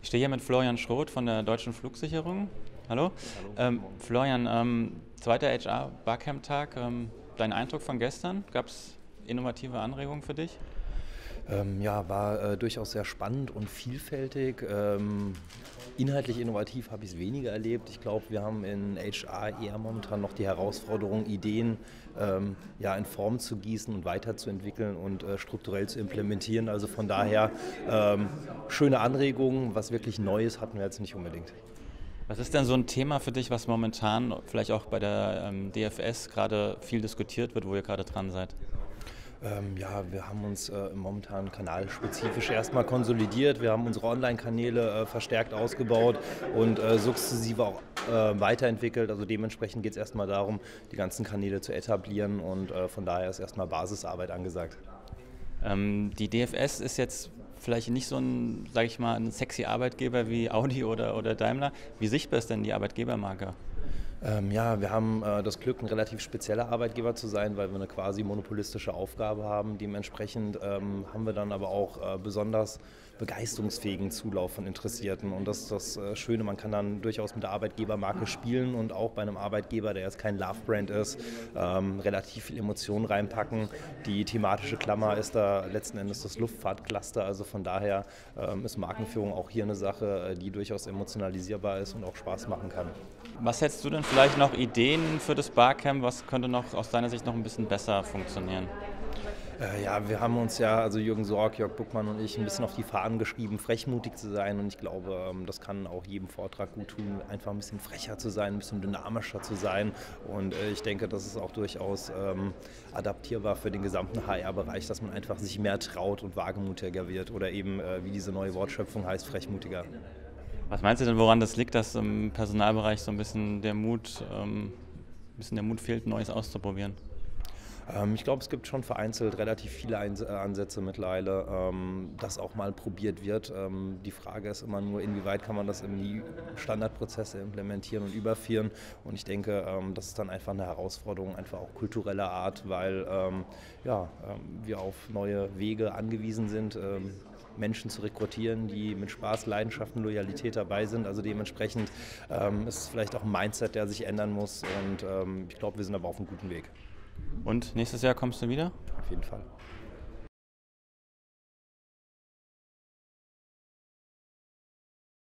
Ich stehe hier mit Florian Schroth von der Deutschen Flugsicherung. Hallo. Florian, zweiter HR-Barcamp-Tag. Dein Eindruck von gestern? Gab es innovative Anregungen für dich? Ja, war durchaus sehr spannend und vielfältig. Inhaltlich innovativ habe ich es weniger erlebt. Ich glaube, wir haben in HR eher momentan noch die Herausforderung, Ideen ja, in Form zu gießen und weiterzuentwickeln und strukturell zu implementieren. Also von daher schöne Anregungen. Was wirklich Neues hatten wir jetzt nicht unbedingt. Was ist denn so ein Thema für dich, was momentan vielleicht auch bei der DFS gerade viel diskutiert wird, wo ihr gerade dran seid? Ja, wir haben uns momentan kanalspezifisch erstmal konsolidiert. Wir haben unsere Online-Kanäle verstärkt ausgebaut und sukzessive auch weiterentwickelt. Also dementsprechend geht es erstmal darum, die ganzen Kanäle zu etablieren und von daher ist erstmal Basisarbeit angesagt. Die DFS ist jetzt vielleicht nicht so ein, sage ich mal, ein sexy Arbeitgeber wie Audi oder Daimler. Wie sichtbar ist denn die Arbeitgebermarke? Ja, wir haben das Glück, ein relativ spezieller Arbeitgeber zu sein, weil wir eine quasi monopolistische Aufgabe haben. Dementsprechend haben wir dann aber auch besonders begeisterungsfähigen Zulauf von Interessierten. Und das ist das Schöne, man kann dann durchaus mit der Arbeitgebermarke spielen und auch bei einem Arbeitgeber, der jetzt kein Love-Brand ist, relativ viel Emotionen reinpacken. Die thematische Klammer ist da letzten Endes das Luftfahrtcluster. Also von daher ist Markenführung auch hier eine Sache, die durchaus emotionalisierbar ist und auch Spaß machen kann. Was hättest du denn vielleicht noch Ideen für das Barcamp? Was könnte noch aus deiner Sicht noch ein bisschen besser funktionieren? Ja, wir haben uns ja, also Jürgen Sorg, Jörg Buckmann und ich, ein bisschen auf die Fahnen geschrieben, frechmutig zu sein. Und ich glaube, das kann auch jedem Vortrag gut tun, einfach ein bisschen frecher zu sein, ein bisschen dynamischer zu sein. Und ich denke, das ist auch durchaus adaptierbar für den gesamten HR-Bereich, dass man einfach sich mehr traut und wagemutiger wird. Oder eben, wie diese neue Wortschöpfung heißt, frechmutiger. Was meinst du denn, woran das liegt, dass im Personalbereich so ein bisschen der Mut fehlt, Neues auszuprobieren? Ich glaube, es gibt schon vereinzelt relativ viele Ansätze mittlerweile, dass auch mal probiert wird. Die Frage ist immer nur, inwieweit kann man das in die Standardprozesse implementieren und überführen. Und ich denke, das ist dann einfach eine Herausforderung, einfach auch kultureller Art, weil wir auf neue Wege angewiesen sind. Menschen zu rekrutieren, die mit Spaß, Leidenschaft und Loyalität dabei sind. Also dementsprechend ist es vielleicht auch ein Mindset, der sich ändern muss und ich glaube, wir sind aber auf einem guten Weg. Und nächstes Jahr kommst du wieder? Auf jeden Fall.